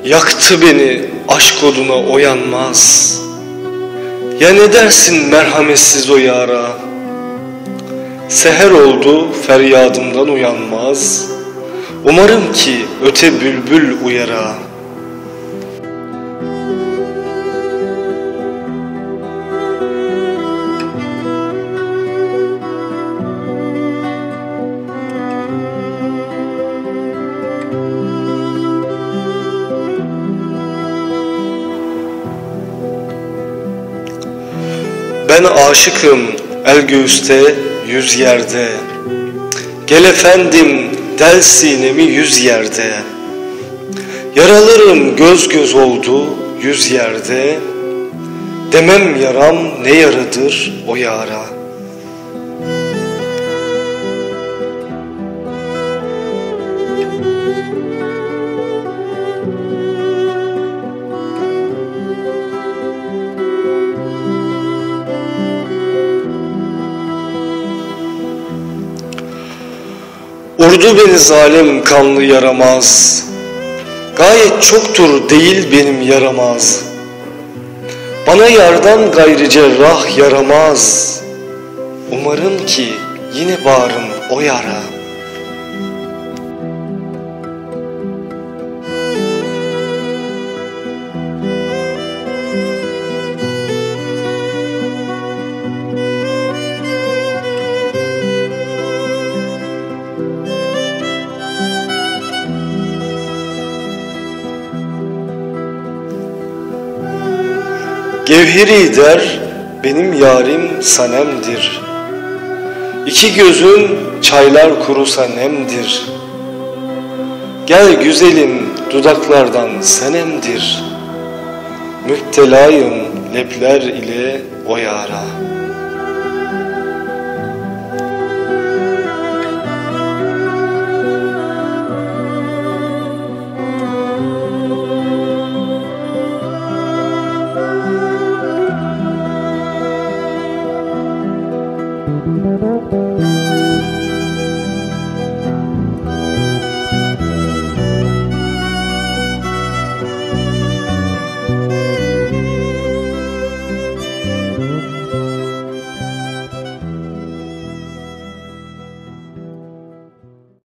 Yaktı beni aşk oduna o yanmaz. Ya ne dersin merhametsiz o yara? Seher oldu feryadımdan uyanmaz. Umarım ki öte bülbül uyara. Ben aşıkım el göğüste yüz yerde. Gel efendim del sinemi yüz yerde. Yaralarım göz göz oldu yüz yerde. Demem yaram ne yaradır o yara. Vurdu beni zalim kanlı yaramaz. Gayet çoktur değil benim yaramaz. Bana yardan gayrı cerrah yaramaz. Umarım ki yine bağrım o yara. Gevheri der benim yarim sanemdir. İki gözün çaylar kurusa nemdir. Gel güzelim dudaklardan senemdir. Müptelayım lepler ile o yara.